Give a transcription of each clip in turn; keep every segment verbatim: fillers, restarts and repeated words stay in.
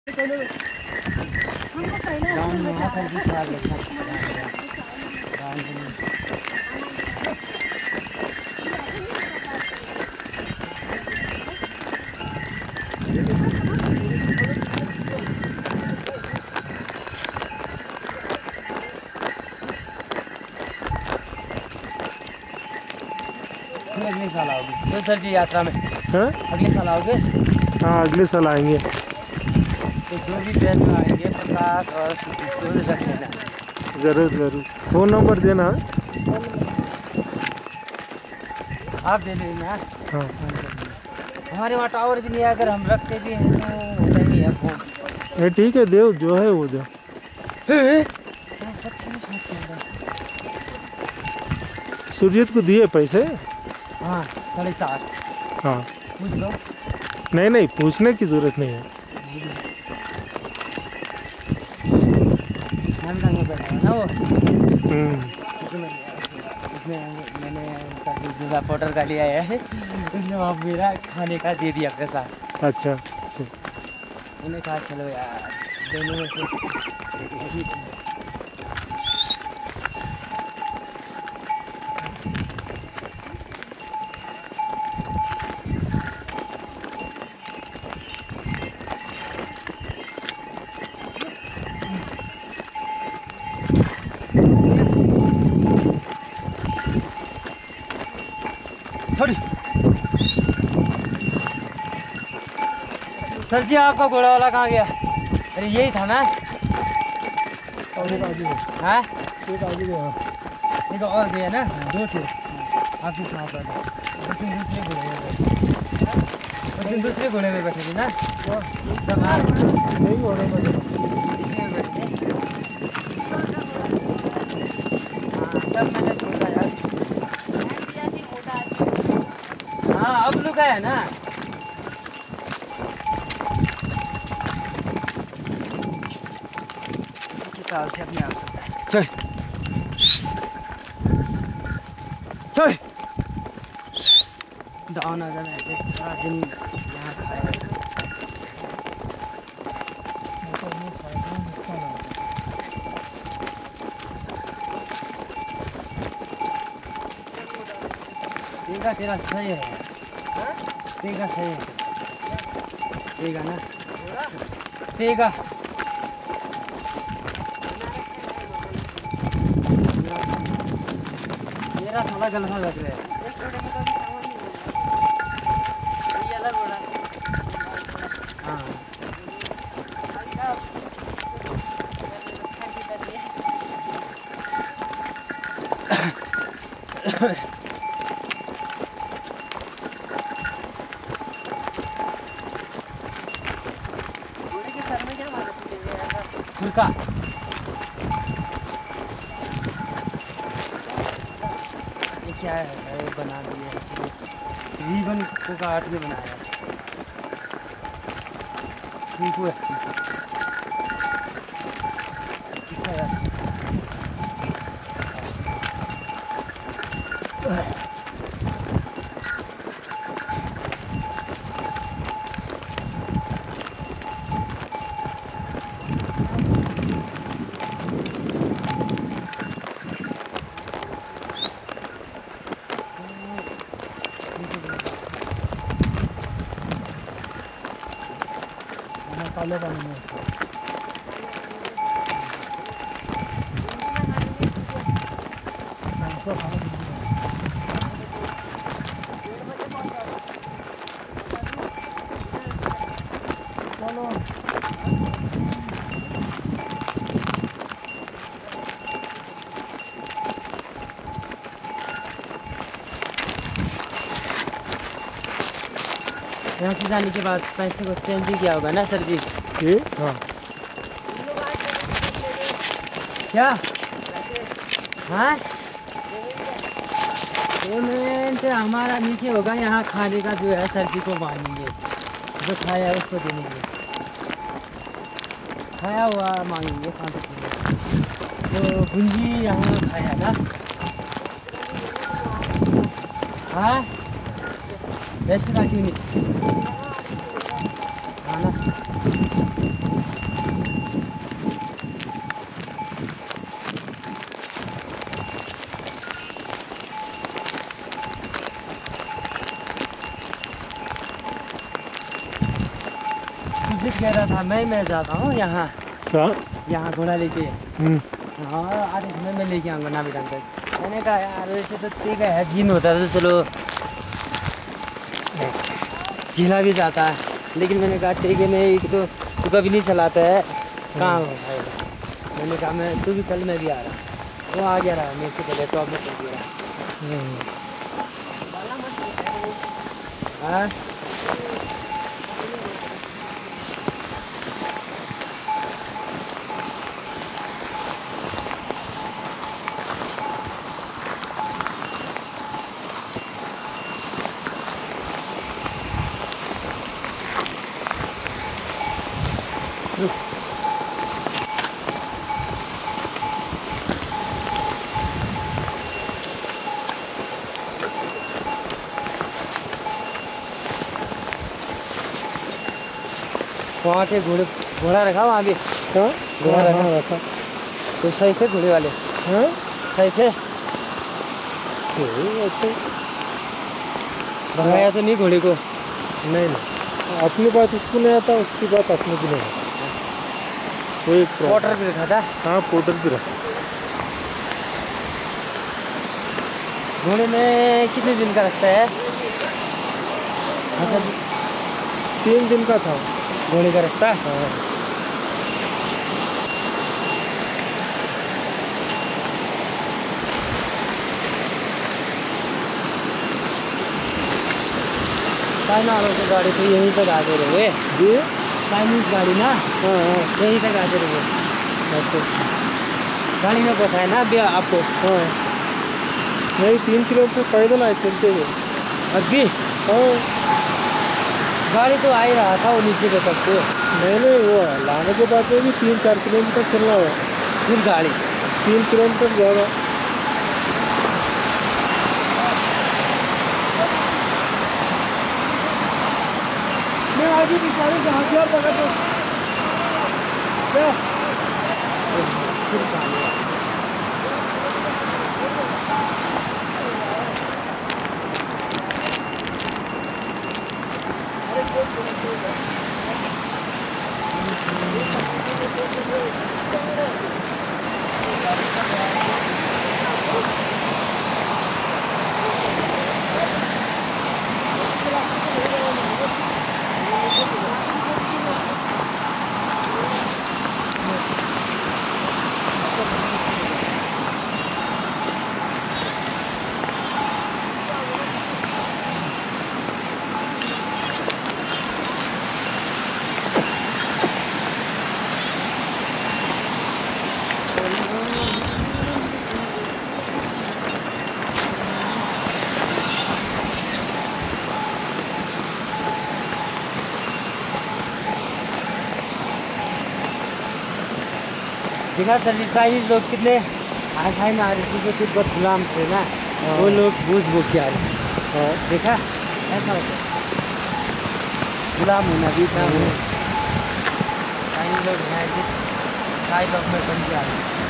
अगले साल आओगे तो सर जी यात्रा में? हाँ अगले साल आओगे? हाँ अगले साल आएंगे। तो जो भी ड्रेस में आएंगे पचास और जरूर रख लेना। ज़रूर ज़रूर। फ़ोन नंबर देना। आप दे देना। हाँ हमारे वहाँ टावर भी नहीं है, अगर हम रखते भी हैं तो होता नहीं है फोन। ये ठीक है, दो जो है वो दो। सूर्यत को दिए पैसे? हाँ साढ़े चार। हाँ पूछ लो। नहीं नहीं पूछने की ज़रूरत नहीं है। में बैठा है ना वो। उसमें मैंने उनका दूसरा पोटर का लिया है, उसने वहाँ मेरा खाने का दे दिया पैसा। अच्छा उन्हें कहा चलो यार दोनों में से थोड़ी। सर जी आपका घोड़ा वाला कहाँ गया? अरे यही था ना। और एक आगे हाँ एक आगे गया, एक और गया ना, दो थे आपके साथ। उस दिन दूसरे घोड़े में बैठे उस दिन दूसरे घोड़े में बैठे थे ना सब। हाँ नहीं घोड़े में इसी में बैठे थे। हाँ तब मैंने सोचा यार, हाँ अब लुका है ना। इसी साल से अपने आप चल चल डाउन आ जाना है। सारा दिन यहाँ खाया तेगा तेरा सही है, तेगा सही है, तेगा ना तेगा। मेरा साला गलत लग रहा है। हाँ फुलका ये क्या है? ये बना दिए रिबन को काट के बनाया ठीक है। किसका यार? काले पानी में यहाँ से जाने के बाद पैसे को चेंज भी किया होगा ना सर जी? ये हाँ क्या? हाँ पेमेंट हमारा नीचे होगा, यहाँ खाने का जो है सर जी को मांगेंगे, जो खाया है उसको देंगे, खाया हुआ मांगेंगे पाँच रुपये। तो गुंजी यहाँ खाया ना। हाँ बेस्ट का क्यों नहीं? हाँ ना। सुजीत कह रहा था मैं मैं जाता हूँ यहाँ क्या? यहाँ घोड़ा लेके। हम्म। हाँ आधे समय में लेके आऊँगा नामी टाइम तक। मैंने कहा यार वैसे तो ठीक है जिन होता तो चलो झीला भी जाता है, लेकिन मैंने कहा ठीक है नहीं तो तू कभी नहीं चलाता है कहाँ हो भाई। मैंने कहा मैं तू भी चल मैं भी आ रहा। वो आ गया रहा मेरे से पहले टॉप में चल गया। हाँ वहाँ के घोड़े घोड़ा रखा वहाँ भी। क्या? घोड़ा रखा हाँ, रखा। तो सही थे घोड़े वाले? हाँ सही थे? ठीक, अच्छा। भगाया तो नहीं घोड़े को? नहीं नहीं, अपनी बात उसको नहीं आता, उसकी बात अपने को नहीं आता। कोई क्वार्टर भी रखा था? हाँ पोर्टर भी रखा। घोड़े में कितने दिन का रास्ता है? अच्छा तीन दिन का था घोड़े का रास्ता। हाँ। चाइना वालों की गाड़ी तो यहीं तक आते रहे। जी चाइनीज गाड़ी ना? हाँ हाँ। यहीं तक आते रहे। अच्छा गाड़ी में पोसाए ना अभी आपको? हाँ नहीं, तीन किलोमीटर पैदल आए चलते हुए। अभी हाँ गाड़ी तो आ ही रहा था वो नीचे के तक तो। नहीं नहीं, वो लाने के बाद में भी तीन चार किलोमीटर चलना हुआ। फिर गाड़ी तीन किलोमीटर ज़्यादा। मैं आगे निकालू जहाँ से आप लगा तो क्या? फिर गाड़ी देखा सर चाइनीज लोग कितने हाई फाई में आ रहे थे, जो बहुत गुलाम थे ना वो लोग बूझ बूझ के आ रहे थे। हाँ देखा ऐसा होता है गुलाम होना भी था। चाइनीज लोग हैं ऐसे थाई लोग में बन के आ रहे हैं।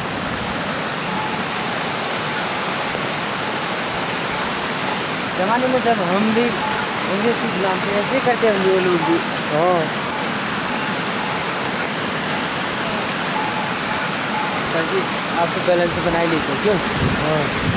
जमाने में जब हम भी अंग्रेज की गुलाम थे ऐसे करते होंगे वो लोग भी। हाँ सर जी आपको बैलेंस बना ही लेते क्यों? हाँ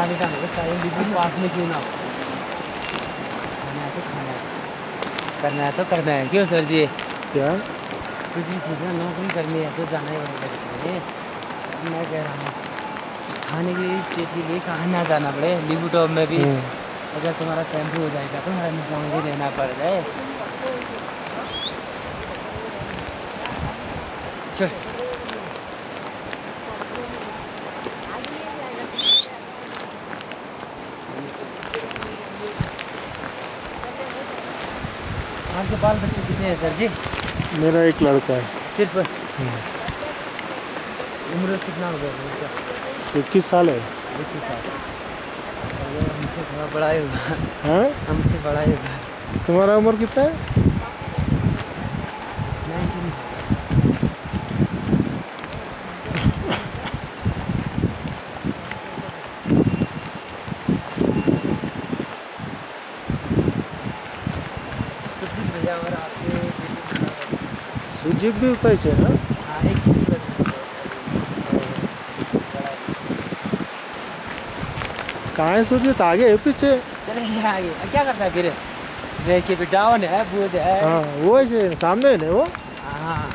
नाली का मतलब टाइम बिल्कुल पास में क्यों ना हो। खाना है तो खाना है, करना है तो करना है। क्यों सर जी? क्या कुछ भी चीज़ में नौकरी करनी है तो जाना ही पड़ेगा। मैं कह रहा हूँ खाने के लिए स्टेट के लिए कहाँ ना जाना पड़े, लीबू टॉप में भी अगर तुम्हारा टेम्पो हो जाएगा तो हमें मुझे देना पड़ जाए। चल आपके बाल बच्चे कितने हैं सर जी? मेरा एक लड़का है। सिर्फ उम्र कितना हो गया उनका? इक्कीस साल है। इक्कीस साल। हमसे थोड़ा बड़ा ही होगा। हाँ हमसे बड़ा ही होगा। तुम्हारा उम्र कितना है? नाइनटीन। सुजीत भैया और आपके सुजीत भी उतना ही है ना? हाँ एक किस कहाँ है सुजीत? आगे है पीछे? चले आगे। क्या करता है फिर? देखिए भी डाउन है, बूझ है। हाँ वो ऐसे सामने है ना वो? हाँ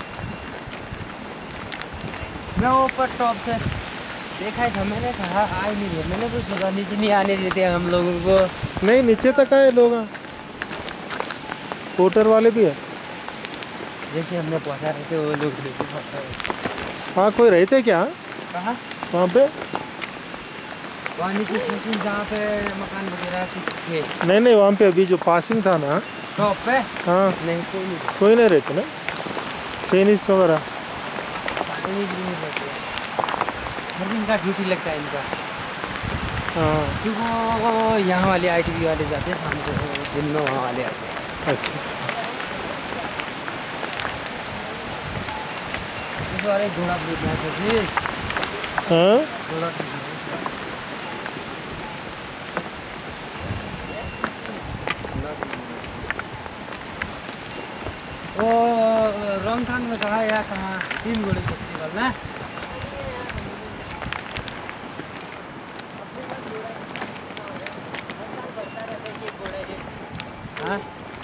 मैं ऊपर टॉप से देखा ही था, मैंने कहा आ ही नहीं रहे। मैंने तो सोचा नीचे नहीं आने देते हम लोगों को। नहीं नीचे तक आए लोग, पोर्टर वाले भी है। जैसे हमने पहुँचा वैसे वो लोग भी पहुँचा। हाँ कोई रहते क्या कहाँ? वहाँ पे? वहाँ नीचे शूटिंग जहाँ पे मकान वगैरह किस थे? नहीं नहीं वहाँ पे अभी जो पासिंग था ना टॉप पे? हाँ नहीं कोई नहीं। कोई नहीं रहते ना, चाइनीज वगैरह? चाइनीज भी नहीं रहते। हर दिन का ड्यूटी लगता है इनका। हाँ सुबह यहाँ वाले आई टी वी वाले जाते हैं, शाम को दिन में वहाँ वाले आते हैं। अच्छा। इस बार एक घोड़ा खरीदना है जी। हाँ घोड़ा खरीदना है। वो रोंगथांग में कहा या कहाँ तीन घोड़े फेस्टिवल में? हाँ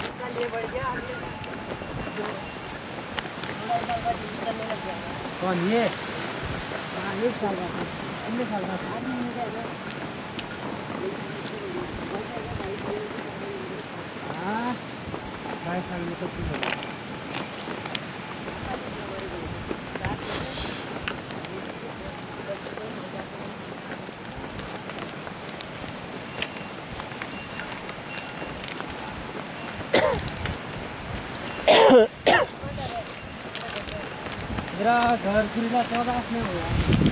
कौन ये? हाँ एक साल का था, कितने साल का था? हाँ बाईस साल में तो क्यों होगा? मेरा घर खरीदा चौदह में हुआ।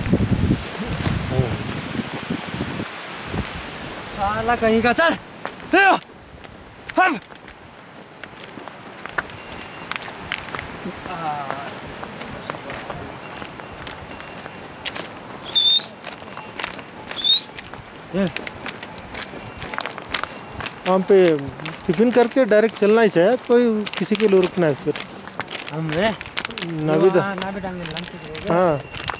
साला कहीं का। चल हम वहाँ पे टिफिन करके डायरेक्ट चलना ही चाहिए, कोई किसी के लिए रुकना है फिर? हमने नाविदा नाविदा में लंच करेंगे। हाँ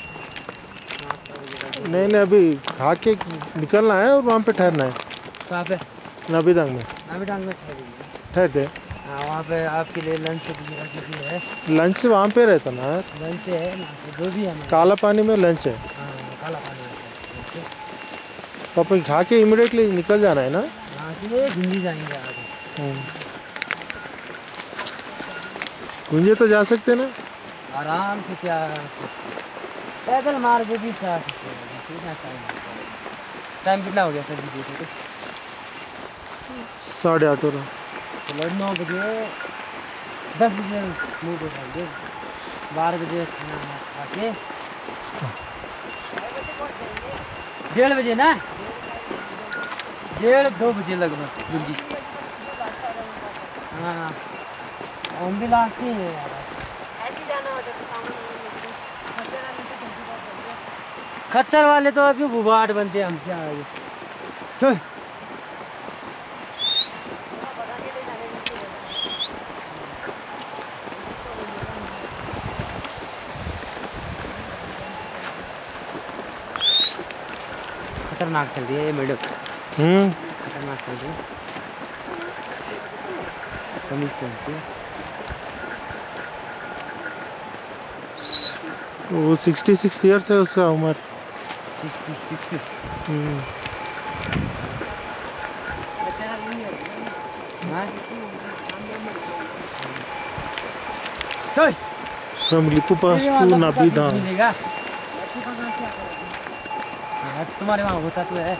नहीं नहीं अभी खा के निकलना है और वहाँ पे ठहरना है। कहाँ पे? नाविदा में नाविदा में ठहरेंगे। ठहरते? हाँ वहाँ पे आपके लिए लंच वगैरह जो भी है। लंच वहाँ पे रहता ना? लंच है ना जो भी है। काला पानी में लंच है। हाँ काला पानी है। तो अपन खा के इमिडिएटली निकल जाना है ना? हाँ सीधे घूमने जाएंगे आगे। गुंजे तो जा सकते ना? आराम से, क्या आराम से पैदल मार्ग भी जा सकते हैं। सीधा टाइम टाइम कितना हो गया सर जी? देखो तो साढ़े आठ हो रहा। चलो नौ बजे दस बजे मुँह को खाएंगे, बारह बजे खाना खा के डेढ़ बजे ना, डेढ़ दो बजे लगभग जी। हाँ हम भी लास्ट ही है यार। खच्चर वाले तो अभी बुबाट बनते हैं हमसे आगे। चल खतरनाक चल रही है ये मैडम, हम्म खतरनाक चल रही है, कमीज पहनती है। वो सिक्सटी सिक्स ईयर्स है उसका उम्र। Sixty six. हम्म चल From Lipupas to Nabida. मिलेगा तुम्हारे वहाँ होता तो है।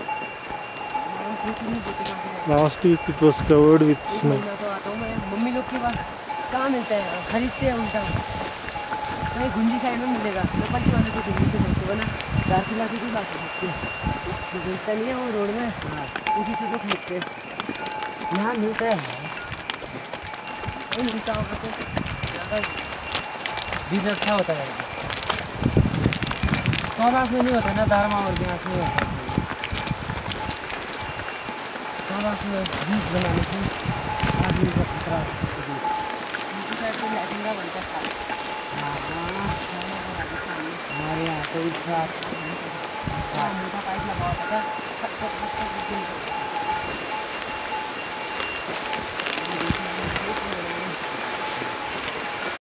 Last week it was covered with snow. Mummy लोग के पास कहाँ मिलता है, खरीदते हैं उल्टा। कहीं गुंजी साइड में मिलेगा, लोकल की वाले को गुंजी से मिलते हो ना, चार किला की ला सकते हैं, जो मिलता नहीं है वो रोड में, हाँ उसी से तो खरीदते हैं। यहाँ मिलता है नहीं मिलता होगा तो ज़्यादा बीज अच्छा होता है। चौदास में नहीं होता ना, दारमा और ग्यास में होता है। चौदास में बीज बनाने की आदमी का खतरा बनता है। हमारे यहाँ तो इस मोटा पाइप लगा होता था।